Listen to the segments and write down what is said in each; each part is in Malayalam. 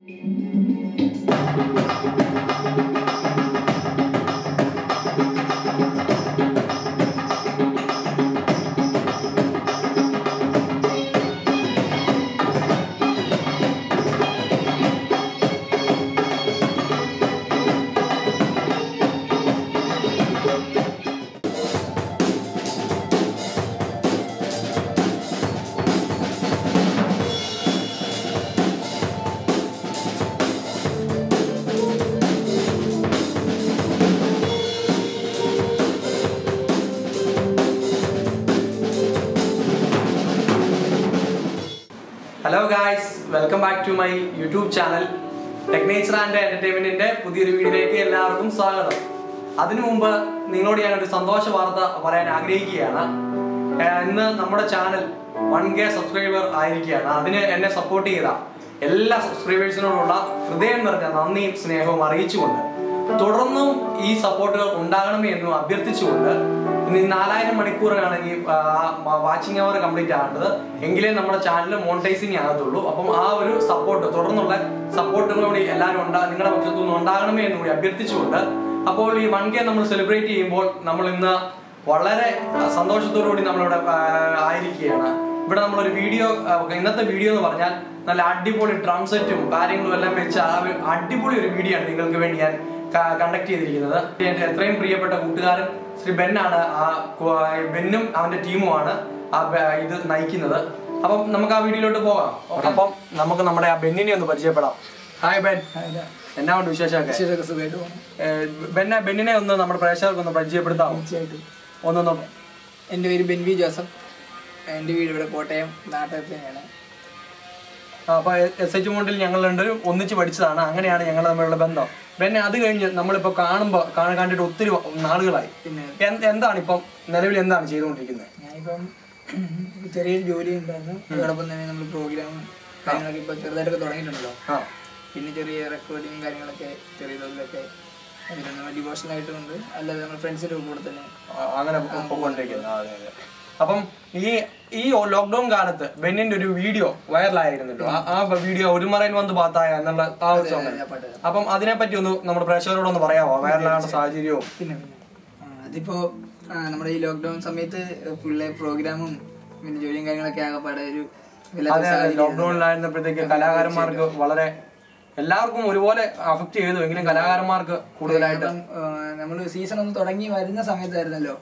Hello guys, welcome back to my YouTube channel. Credicts and Entertainment പുതിയൊരു വീഡിയോയിലേക്ക് എല്ലാവർക്കും സ്വാഗതം. അതിനു മുമ്പ് നിങ്ങളോട് ഞാൻ ഒരു സന്തോഷ വാർത്ത പറയാൻ ആഗ്രഹിക്കുകയാണ്. ഇന്ന് നമ്മുടെ ചാനൽ 1K സബ്സ്ക്രൈബർ ആയിരിക്കുകയാണ്. അതിനെ എന്നെ സപ്പോർട്ട് ചെയ്ത എല്ലാ സബ്സ്ക്രൈബേഴ്സിനോടുള്ള ഹൃദയം നിറഞ്ഞ നന്ദിയും സ്നേഹവും അറിയിച്ചുകൊണ്ട് തുടർന്നും ഈ സപ്പോർട്ടുകൾ ഉണ്ടാകണമേ എന്നും അഭ്യർത്ഥിച്ചുകൊണ്ട് ഇനി 4000 മണിക്കൂറാണ് ഈ വാച്ചിങ് അവർ കംപ്ലീറ്റ് ആകേണ്ടത്. എങ്കിലേ നമ്മുടെ ചാനൽ മോണിറ്റൈസിങ് ആകത്തുള്ളൂ. അപ്പം ആ ഒരു സപ്പോർട്ട് തുടർന്നുള്ള സപ്പോർട്ടുകളോട് എല്ലാവരും നിങ്ങളുടെ പക്ഷത്തു നിന്ന് ഉണ്ടാകണമേ എന്ന് കൂടി അഭ്യർത്ഥിച്ചുകൊണ്ട് അപ്പോൾ ഈ 1K നമ്മൾ സെലിബ്രേറ്റ് ചെയ്യുമ്പോൾ നമ്മൾ ഇന്ന് വളരെ സന്തോഷത്തോടുകൂടി നമ്മളിവിടെ ആയിരിക്കുകയാണ്. ഇവിടെ നമ്മളൊരു വീഡിയോ, ഇന്നത്തെ വീഡിയോ എന്ന് പറഞ്ഞാൽ നല്ല അടിപൊളി ഡ്രം സെറ്റും കാര്യങ്ങളും എല്ലാം വെച്ച് അടിപൊളി ഒരു വീഡിയോ ആണ് നിങ്ങൾക്ക് വേണ്ടി ഞാൻ കണ്ടക്ട് ചെയ്തിരിക്കുന്നത്. എൻ്റെ എത്രയും പ്രിയപ്പെട്ട കൂട്ടുകാരൻ ശ്രീ ബെന്നാണ്. ബെന്നും അവന്റെ ടീമുമാണ് ഇത് നയിക്കുന്നത്. അപ്പം നമുക്ക് ആ വീഡിയോയിലോട്ട് പോകാം. അപ്പം നമുക്ക് നമ്മുടെ ആ ബെന്നിനെ ഒന്ന് പരിചയപ്പെടാം. ഹായ് ബെൻ, എന്നാ കൊണ്ട് വിശേഷമൊക്കെ? ബെന്നിനെ ഒന്ന് നമ്മുടെ പ്രേക്ഷകർക്ക് ഒന്ന് പരിചയപ്പെടുത്താമോ? ഒന്നൊന്ന്. എൻ്റെ പേര് ബെൻ വി ജോസഫ്. എൻ്റെ വീട് ഇവിടെ കോട്ടയം നാട്ടകത്ത് തന്നെയാണ്. അപ്പൊ SH മോണ്ടിൽ ഞങ്ങൾ രണ്ടുപേരും ഒന്നിച്ച് പഠിച്ചതാണ്. അങ്ങനെയാണ് ഞങ്ങൾ തമ്മിലുള്ള ബന്ധം. പിന്നെ അത് കഴിഞ്ഞ് നമ്മളിപ്പോ കണ്ടിട്ട് ഒത്തിരി നാളുകളായി. എന്താണ് ഇപ്പം നിലവിൽ എന്താണ് ചെയ്തുകൊണ്ടിരിക്കുന്നത്? ഞാനിപ്പം ചെറിയൊരു ജോലി ഉണ്ടായിരുന്നു. അതോടൊപ്പം തന്നെ നമ്മൾ പ്രോഗ്രാമും കാര്യങ്ങളൊക്കെ ഇപ്പൊ ചെറുതായിട്ടൊക്കെ തുടങ്ങിയിട്ടുണ്ടല്ലോ. പിന്നെ ചെറിയ റെക്കോർഡിങ് കാര്യങ്ങളൊക്കെ ചെറിയ തോതിലൊക്കെ ഡിവോഷനായിട്ടും ഉണ്ട്. അല്ലാതെ നമ്മൾ ഫ്രണ്ട്സിന്റെ കൂടെ തന്നെ അങ്ങനെ പോയിക്കൊണ്ടിരിക്കുന്നത്. അപ്പം ഈ ലോക്ക്ഡൌൺ കാലത്ത് ബെന്നിന്റെ ഒരു വീഡിയോ വൈറലായിരുന്നല്ലോ. ആ വീഡിയോ ഒരു മറയിൽ വന്ന് പാത്തായ എന്നുള്ള ആ ഒരു സമയം. അപ്പം അതിനെപ്പറ്റി ഒന്ന് നമ്മുടെ പ്രേക്ഷകരോടൊന്ന് പറയാമോ? വൈറലാകേണ്ട സാഹചര്യവും. പിന്നെ അതിപ്പോ നമ്മുടെ ഈ ലോക്ക്ഡൌൺ സമയത്ത് ഫുള്ള് പ്രോഗ്രാമും പിന്നെ ജോലിയും കാര്യങ്ങളൊക്കെ ആകെപ്പാടെ ഒരു ലോക്ക്ഡൌണിലായിരുന്നപ്പോഴത്തേക്ക് കലാകാരന്മാർക്ക് വളരെ എല്ലാവർക്കും ഒരുപോലെ അഫക്ട് ചെയ്തു. എങ്കിലും കലാകാരന്മാർക്ക് കൂടുതലായിട്ട് നമ്മള് സീസൺ ഒന്ന് തുടങ്ങി വരുന്ന സമയത്തായിരുന്നല്ലോ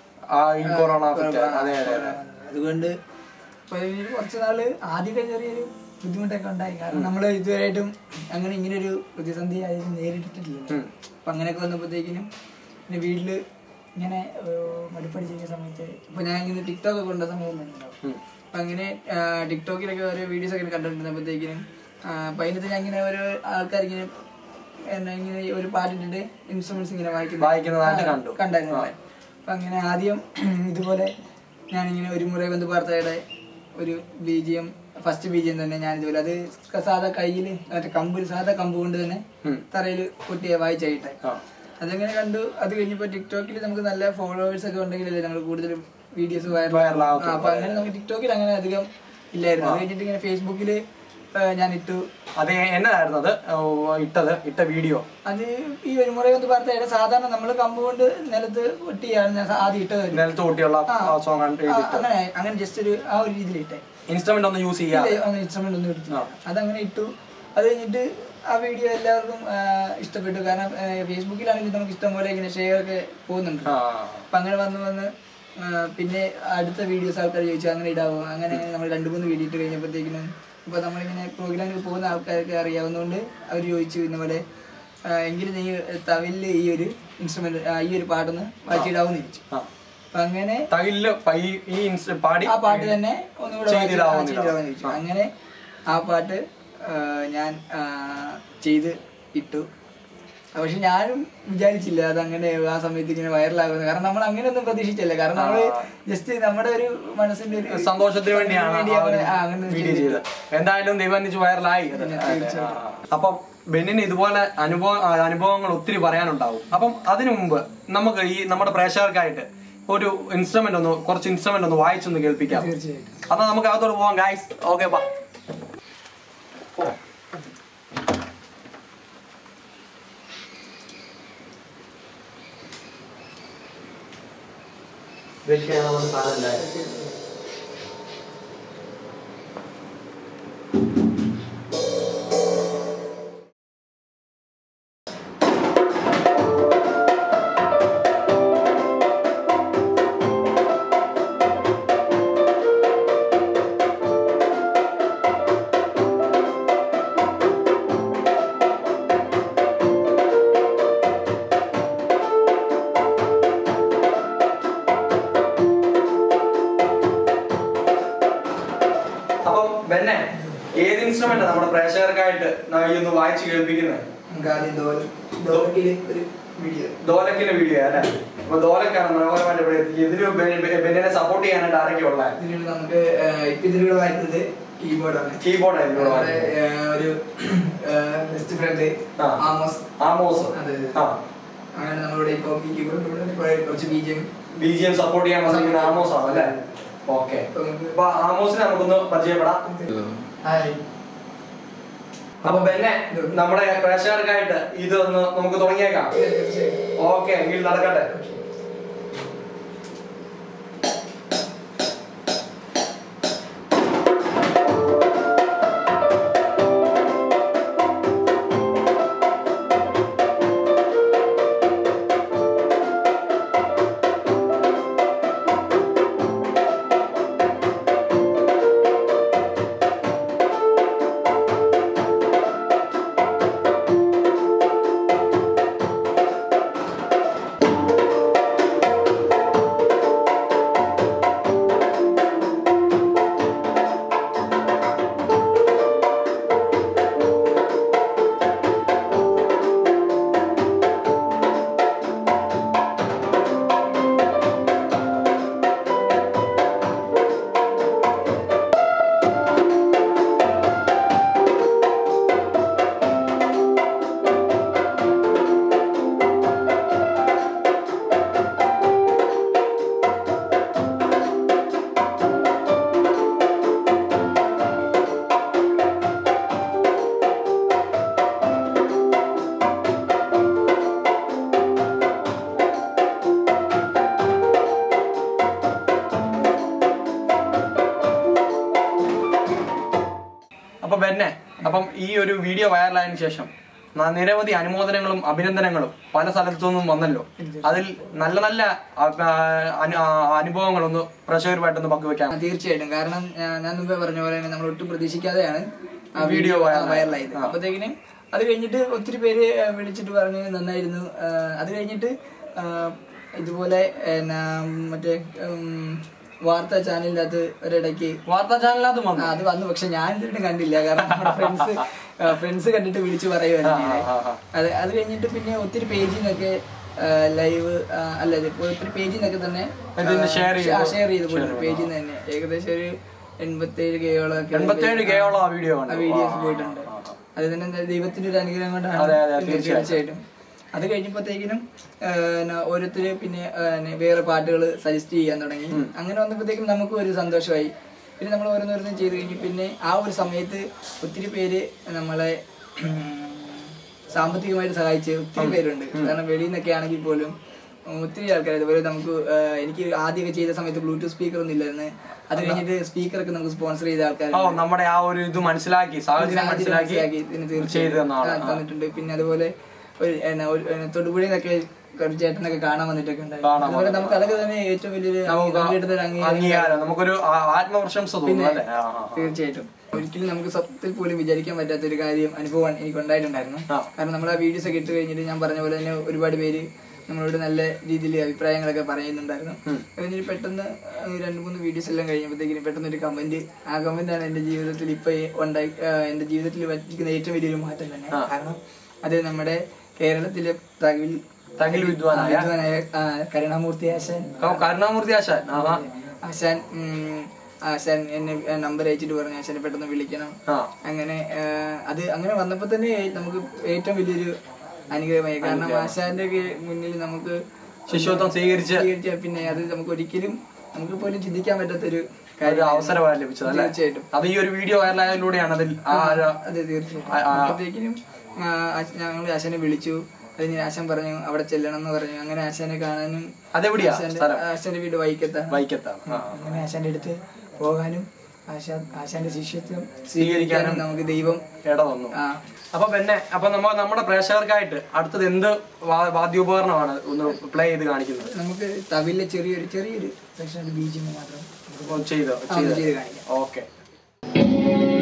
അതുകൊണ്ട് കുറച്ച് നാള് ആദ്യമൊക്കെ ചെറിയൊരു ബുദ്ധിമുട്ടൊക്കെ ഉണ്ടായി. കാരണം നമ്മള് ഇതുവരെയായിട്ടും അങ്ങനെ ഇങ്ങനെ ഒരു പ്രതിസന്ധി ആയിട്ട് നേരിട്ടിട്ടില്ല. അപ്പൊ അങ്ങനെയൊക്കെ വന്നപ്പോഴത്തേക്കിനും പിന്നെ വീട്ടില് ഇങ്ങനെ മടുപ്പടിച്ചിരിക്കുന്ന സമയത്ത് ഇപ്പൊ ഞാൻ ഇങ്ങനെ ടിക്ടോക്ക് ഒക്കെ കൊണ്ട സമയത്തുണ്ടാവും. അപ്പൊ അങ്ങനെ ടിക്ടോക്കിലൊക്കെ ഓരോ വീഡിയോസ് ഒക്കെ കണ്ടിട്ടുണ്ടപ്പോഴത്തേക്കിനും അപ്പൊ അതിനകത്ത് ഞാൻ ഇങ്ങനെ ഓരോ ആൾക്കാരിങ്ങനെ ഇങ്ങനെ ഒരു പാട്ടിട്ടിട്ട് ഇൻസ്ട്രുമെന്റ്സ് ഇങ്ങനെ വായിക്കുന്നത് കണ്ടായിരുന്നു. അപ്പൊ അങ്ങനെ ആദ്യം ഇതുപോലെ ഞാനിങ്ങനെ ഒരു മുറ ബന്ധു വാർത്തയുടെ ഒരു BGM, ഫസ്റ്റ് BGM തന്നെ ഞാൻ ഇതുപോലെ അത് സാധാ കയ്യില് മറ്റേ സാധാ കമ്പ് കൊണ്ട് തന്നെ തറയിൽ കൊട്ടിയ വായിച്ചായിട്ടെ അതങ്ങനെ കണ്ടു. അത് കഴിഞ്ഞപ്പോ ടിക്ടോക്കിൽ നമുക്ക് നല്ല ഫോളോവേഴ്സ് ഒക്കെ ഉണ്ടെങ്കിലല്ലേ നമ്മൾ കൂടുതൽ വീഡിയോസ് വൈറലാകും. അപ്പൊ അങ്ങനെ നമുക്ക് ടിക്ടോക്കിൽ അങ്ങനെ അധികം ഇല്ലായിരുന്നു. അത് കഴിഞ്ഞിട്ട് ഇങ്ങനെ ഫേസ്ബുക്കില് ഞാൻ ഇട്ടു. അത് എന്നതായിരുന്നു അത് ഇട്ട വീഡിയോ? അത് ഈ ഒരു മുറ കൊണ്ട് വാർത്തയുടെ സാധാരണ നമ്മള് കമ്പ് കൊണ്ട് നിലത്ത് കൊട്ടിയാണ് ആദ്യം ഇട്ടത്. നിലത്ത് കൊട്ടിയുള്ള അങ്ങനെ ജസ്റ്റ് ഒരു ആ ഒരു രീതിയിൽ ഇട്ടേ. ഇൻസ്ട്രുമെന്റ് ഒന്നും യൂസ് ചെയ്യാം, ഇൻസ്ട്രുമെന്റ് ഒന്നും എടുത്തില്ല. അതങ്ങനെ ഇട്ടു. അത് കഴിഞ്ഞിട്ട് ആ വീഡിയോ എല്ലാവർക്കും ഇഷ്ടപ്പെട്ടു. കാരണം ഫേസ്ബുക്കിലാണെങ്കിൽ നമുക്ക് ഇഷ്ടം പോലെ ഇങ്ങനെ ഷെയർ ഒക്കെ പോകുന്നുണ്ട്. അപ്പൊ അങ്ങനെ വന്ന് പിന്നെ അടുത്ത വീഡിയോസ് ആൾക്കാർ ചോദിച്ചു അങ്ങനെ ഇടാവോ. അങ്ങനെ നമ്മൾ 2-3 വീഡിയോ ഇട്ട് കഴിഞ്ഞപ്പോഴത്തേക്കിനും ഇപ്പൊ നമ്മളിങ്ങനെ പ്രോഗ്രാമിൽ പോകുന്ന ആൾക്കാരൊക്കെ അറിയാവുന്നതുകൊണ്ട് അവർ ചോദിച്ചു ഇന്നപോലെ എങ്കിലും നീ തവില് ഈ ഒരു ഇൻസ്ട്രുമെന്റ് ഈ ഒരു പാട്ടൊന്ന് വായിച്ചിടാവെന്ന് ചോദിച്ചു. അപ്പൊ അങ്ങനെ ആ പാട്ട് തന്നെ ഒന്നുകൂടെ ചോദിച്ചു. അങ്ങനെ ആ പാട്ട് ഞാൻ ചെയ്ത് ഇട്ടു. പക്ഷെ ഞാനും വിചാരിച്ചില്ല അതങ്ങനെ ആ സമയത്ത് ഇങ്ങനെ വൈറലാകുന്നത്. കാരണം നമ്മൾ അങ്ങനെയൊന്നും പ്രതീക്ഷിച്ചല്ലേ. കാരണം നമ്മള് ജസ്റ്റ് നമ്മുടെ ഒരു മനസ്സിന്റെ ഒരു സന്തോഷത്തിന് വേണ്ടിയാണ് വീഡിയോ ചെയ്തത്. എന്തായാലും ദൈവാനിച്ച് വൈറലായി. അപ്പം ബെന്നിന് ഇതുപോലെ അനുഭവങ്ങൾ ഒത്തിരി പറയാനുണ്ടാവും. അപ്പം അതിനു മുമ്പ് നമുക്ക് ഈ നമ്മുടെ പ്രേക്ഷകർക്കായിട്ട് ഒരു കുറച്ച് ഇൻസ്ട്രുമെന്റ് ഒന്ന് വായിച്ചൊന്ന് കേൾപ്പിക്കാം. എന്നാൽ നമുക്ക് അകത്തോട്ട് പോവാം ഗൈസ്. ഓക്കെ. വെക്കാനുള്ള സാധനം ഏത് ഇൻസ്ട്രുമെന്റ് നമ്മുടെ പ്രേക്ഷകർക്കായിട്ട് ഒന്ന് വായിച്ചു കേൾപ്പിക്കുന്നത്? ദോലക്കിന്റെ വീഡിയോ അല്ലെ? അപ്പൊ ദോലക്കാണ് മനോഹരമായിട്ട് ഇവിടെ ഇതിന് ബെന്നിനെ സപ്പോർട്ട് ചെയ്യാനായിട്ട് ആരൊക്കെ ഉള്ളത്? നമുക്ക് ഇതിലൂടെ വായിക്കുന്നത് കീബോർഡ് ഒരു ബെസ്റ്റ് ഫ്രണ്ട് ആമോസ്. അങ്ങനെ നമ്മളിവിടെ ഇപ്പൊ കുറച്ച് ബിജിഎം സപ്പോർട്ട് ചെയ്യാൻ വന്നിരിക്കുന്ന ആമോസ് ആണ് അല്ലെ? ഓക്കെ, അപ്പൊ ആമോസിനെ നമുക്കൊന്ന് പരിചയപ്പെടാം. അപ്പൊ പിന്നെ നമ്മുടെ പ്രേക്ഷകർക്കായിട്ട് ഇതൊന്ന് നമുക്ക് തുടങ്ങിയേക്കാം. ഓക്കെ, എങ്കിൽ നടക്കട്ടെ. അപ്പം ഈ ഒരു വീഡിയോ വൈറലായതിനു ശേഷം നിരവധി അനുമോദനങ്ങളും അഭിനന്ദനങ്ങളും പല സ്ഥലത്തുനിന്നും വന്നല്ലോ. അതിൽ നല്ല നല്ല അനുഭവങ്ങളൊന്ന് പ്രേക്ഷകരുമായിട്ടൊന്ന് പങ്കുവെക്കാം. തീർച്ചയായിട്ടും, കാരണം ഞാൻ മുമ്പേ പറഞ്ഞ പോലെ തന്നെ നമ്മൾ ഒട്ടും പ്രതീക്ഷിക്കാതെയാണ് ആ വീഡിയോ വൈറലായത്. അപ്പോഴത്തേക്കിനും അത് കഴിഞ്ഞിട്ട് ഒത്തിരി പേര് വിളിച്ചിട്ട് പറഞ്ഞു നന്നായിരുന്നു. അത് കഴിഞ്ഞിട്ട് ഇതുപോലെ മറ്റേ വാർത്താ ചാനലിനകത്ത് ഒരിടയ്ക്ക് അത് വന്നു. പക്ഷെ ഞാൻ ഇതിട്ട് കണ്ടില്ല, കാരണം നമ്മുടെ ഫ്രണ്ട്സ് കണ്ടിട്ട് വിളിച്ചു പറയുമായിരുന്നു. അത് കഴിഞ്ഞിട്ട് പിന്നെ ഒത്തിരി പേജിൽ നിന്നൊക്കെ ലൈവ് അല്ല ഒത്തിരി പേജിൽ നിന്നൊക്കെ തന്നെ ഷെയർ ചെയ്ത് പോയിട്ടുണ്ട്. പേജിൽ നിന്ന് തന്നെ ഏകദേശം ഒരു 87K വീഡിയോസ് പോയിട്ടുണ്ട്. അത് തന്നെ ദൈവത്തിന്റെ ഒരു അനുഗ്രഹം കൊണ്ടാണ് തീർച്ചയായിട്ടും. അത് കഴിഞ്ഞപ്പോഴത്തേക്കിനും ഓരോരുത്തര് പിന്നെ വേറെ പാട്ടുകൾ സജസ്റ്റ് ചെയ്യാൻ തുടങ്ങി. അങ്ങനെ വന്നപ്പോഴത്തേക്കും നമുക്ക് ഒരു സന്തോഷമായി. പിന്നെ നമ്മൾ ഓരോന്നോരോന്നും ചെയ്ത് കഴിഞ്ഞു. പിന്നെ ആ ഒരു സമയത്ത് ഒത്തിരി പേര് നമ്മളെ സാമ്പത്തികമായിട്ട് സഹായിച്ച് ഒത്തിരി പേരുണ്ട്. കാരണം വെളിയിൽ നിന്നൊക്കെ ആണെങ്കിൽ പോലും ഒത്തിരി ആൾക്കാർ അതുപോലെ നമുക്ക് എനിക്ക് ആദ്യമൊക്കെ ചെയ്ത സമയത്ത് ബ്ലൂടൂത്ത് സ്പീക്കർ ഒന്നും ഇല്ലായിരുന്നു. അത് കഴിഞ്ഞിട്ട് സ്പീക്കറൊക്കെ നമുക്ക് സ്പോൺസർ ചെയ്ത ആൾക്കാർ നമ്മുടെ ആ ഒരു ഇത് മനസ്സിലാക്കി തന്നിട്ടുണ്ട്. പിന്നെ അതുപോലെ തൊടുപുഴയിലൊക്കെ ചേട്ടനൊക്കെ കാണാൻ വന്നിട്ടൊക്കെ ഉണ്ടായിരുന്നു. അതുപോലെ നമുക്ക് അതൊക്കെ തന്നെ ഏറ്റവും വലിയൊരു അംഗീകാരം, നമുക്കൊരു ആത്മപ്രശംസ തോന്നുന്നു. തീർച്ചയായിട്ടും ഒരിക്കലും നമുക്ക് സ്വപ്നത്തിൽ പോലും വിചാരിക്കാൻ പറ്റാത്ത ഒരു അനുഭവം എനിക്ക് ഉണ്ടായിട്ടുണ്ടായിരുന്നു. കാരണം നമ്മൾ ആ വീഡിയോസ് ഒക്കെ ഇട്ട് കഴിഞ്ഞിട്ട് ഞാൻ പറഞ്ഞ പോലെ തന്നെ ഒരുപാട് പേര് നമ്മളോട് നല്ല രീതിയിൽ അഭിപ്രായങ്ങളൊക്കെ പറയുന്നുണ്ടായിരുന്നു. കഴിഞ്ഞിട്ട് പെട്ടെന്ന് 2-3 വീഡിയോസ് എല്ലാം കഴിഞ്ഞപ്പോഴത്തേക്കിനും പെട്ടെന്ന് ഒരു കമന്റ്, ആ കമന്റാണ് എന്റെ ജീവിതത്തിൽ ഇപ്പൊ എന്റെ ജീവിതത്തിൽ പറ്റിക്കുന്ന ഏറ്റവും വലിയൊരു മാറ്റം തന്നെ. കാരണം അത് നമ്മുടെ കേരളത്തിലെ തകിൽ വിദ്വാനായ കരുണാമൂർത്തി ആശാൻ എന്നെ നമ്പർ അയച്ചിട്ട് പറഞ്ഞു ആശാനെ പെട്ടെന്ന് വിളിക്കണം. അങ്ങനെ വന്നപ്പോ തന്നെ നമുക്ക് ഏറ്റവും വലിയൊരു അനുഗ്രഹമായി. കാരണം ആശാന്റെ മുന്നിൽ നമുക്ക് ശിഷ്യത്വം സ്വീകരിച്ച പിന്നെ അത് നമുക്ക് ഒരിക്കലും നമുക്ക് പോലും ചിന്തിക്കാൻ പറ്റാത്തൊരു അവസരമാണ് ലഭിച്ചത്. തീർച്ചയായിട്ടും അത് ഈ ഒരു വീഡിയോ വൈറലായതിലൂടെയാണ്. അതെ തീർച്ചയായിട്ടും. അപ്പോഴത്തേക്കിനും ഞങ്ങൾ ആശാനെ വിളിച്ചു. അതിന് ആശാൻ പറഞ്ഞു അവിടെ ചെല്ലണം എന്ന് പറഞ്ഞു. അങ്ങനെ ആശാനെ കാണാനും അതെവിടെയാ ആശാന്റെ വീട് വൈക്കത്താണ്. അങ്ങനെ ആശാന്റെ അടുത്ത് പോകാനും ആശാന്റെ ശിഷ്യത്വം സ്വീകരിക്കാനും നമുക്ക് ദൈവം ഇട വന്നു. അപ്പൊ നമ്മുടെ പ്രേക്ഷകർക്കായിട്ട് അടുത്തത് എന്ത് വാദ്യോപകരണമാണ് ഒന്ന് പ്ലേ ചെയ്ത് കാണിക്കുന്നത്? നമുക്ക് തവിലെ ചെറിയൊരു സെക്ഷൻ ബീജിങ് മാത്രം ചെയ്ത് കാണിക്കാം. ഓക്കെ.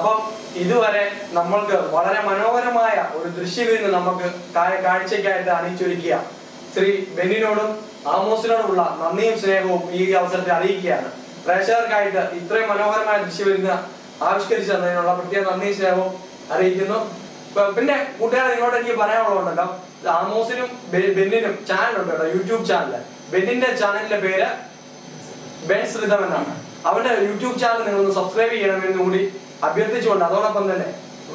അപ്പം ഇതുവരെ നമ്മൾക്ക് വളരെ മനോഹരമായ ഒരു ദൃശ്യവിരുന്ന് നമുക്ക് കാഴ്ചയ്ക്കായിട്ട് അണിയിച്ചൊരുക്കിയ ശ്രീ ബെന്നിനോടും ആമോസിനോടുമുള്ള നന്ദിയും സ്നേഹവും ഈ അവസരത്തിൽ അറിയിക്കുകയാണ്. പ്രേക്ഷകർക്കായിട്ട് ഇത്രയും മനോഹരമായ ദൃശ്യവിരുന്ന് ആവിഷ്കരിച്ചു തന്നതിനുള്ള പ്രത്യേക നന്ദിയും സ്നേഹവും അറിയിക്കുന്നു. പിന്നെ കൂട്ടുകാരെ, നിങ്ങളോട് എനിക്ക് പറയാനുള്ളതുണ്ടല്ലോ, ആമോസിനും ബെന്നിനും ചാനലുണ്ട് കേട്ടോ, യൂട്യൂബ് ചാനല്. ബെന്നിന്റെ ചാനലിന്റെ പേര് ബെൻസ് റിതം എന്നാണ്. അവന്റെ യൂട്യൂബ് ചാനൽ നിങ്ങളൊന്ന് സബ്സ്ക്രൈബ് ചെയ്യണമെന്ന് കൂടി അഭ്യർത്ഥിച്ചുകൊണ്ട്, അതോടൊപ്പം തന്നെ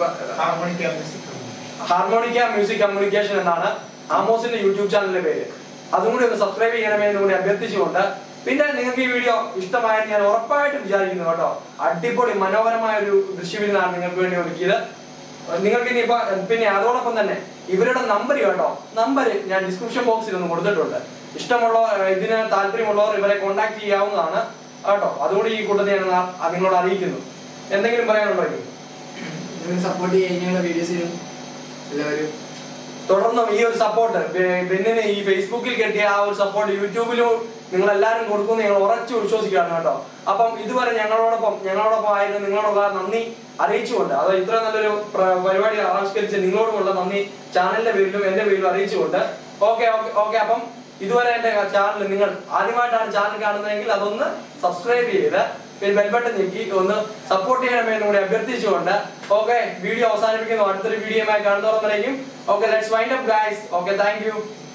ഹാർമോണിക്ക മ്യൂസിക് കമ്മ്യൂണിക്കേഷൻ എന്നാണ് ആമോസിന്റെ യൂട്യൂബ് ചാനലിന്റെ പേര്. അതും കൂടി ഒന്ന് സബ്സ്ക്രൈബ് ചെയ്യണമെന്ന് കൂടി അഭ്യർത്ഥിച്ചുകൊണ്ട്, പിന്നെ നിങ്ങൾക്ക് ഈ വീഡിയോ ഇഷ്ടമായെന്ന് ഞാൻ ഉറപ്പായിട്ടും വിചാരിക്കുന്നു കേട്ടോ. അടിപൊളി മനോഹരമായ ഒരു ദൃശ്യവിരുന്നാണ് നിങ്ങൾക്ക് വേണ്ടി ഒരുക്കിയത്. നിങ്ങൾക്ക് ഇനിയിപ്പോ പിന്നെ അതോടൊപ്പം തന്നെ ഇവരുടെ നമ്പർ കേട്ടോ, നമ്പർ ഞാൻ ഡിസ്ക്രിപ്ഷൻ ബോക്സിൽ ഒന്ന് കൊടുത്തിട്ടുണ്ട്. ഇഷ്ടമുള്ളവർ, ഇതിന് താല്പര്യമുള്ളവർ ഇവരെ കോൺടാക്ട് ചെയ്യാവുന്നതാണ് കേട്ടോ. അതുകൂടി ഈ കൂട്ടത്തിൽ ഞാൻ നിങ്ങളോട് അറിയിക്കുന്നു. എന്തെങ്കിലും പറയാനുണ്ടോ? സപ്പോർട്ട് ചെയ്യുന്ന വീഡിയോസിലും എല്ലാവരും തുടർന്നും ഈ ഒരു സപ്പോർട്ട് ബെന്നിന് ഈ ഫേസ്ബുക്കിൽ കിട്ടിയ ആ ഒരു സപ്പോർട്ട് യൂട്യൂബിലും നിങ്ങൾ എല്ലാവരും കൊടുക്കുമെന്ന് ഞങ്ങൾ ഉറച്ചു വിശ്വസിക്കുകയാണ് കേട്ടോ. അപ്പം ഇതുവരെ ഞങ്ങളോടൊപ്പം ആയിരുന്നു നിങ്ങളോടുള്ള നന്ദി അറിയിച്ചുകൊണ്ട്, അത് ഇത്ര നല്ലൊരു പരിപാടി ആവിഷ്കരിച്ച് നിങ്ങളോടുമുള്ള നന്ദി ചാനലിന്റെ പേരിലും എന്റെ പേരിലും അറിയിച്ചുകൊണ്ട്, ഓക്കെ. അപ്പം ഇതുവരെ എന്റെ ചാനൽ നിങ്ങൾ ആദ്യമായിട്ടാണ് ചാനൽ കാണുന്നതെങ്കിൽ അതൊന്ന് സബ്സ്ക്രൈബ് ചെയ്ത് ബെൽ ബട്ടൺ ഞെക്കി ഒന്ന് സപ്പോർട്ട് ചെയ്യണമെന്ന് കൂടി അഭ്യർത്ഥിച്ചുകൊണ്ട്, ഓക്കെ, വീഡിയോ അവസാനിപ്പിക്കുന്നു. അടുത്തൊരു വീഡിയോയുമായി കാണുന്നവരേക്കും okay, let's wind up guys. Okay, thank U.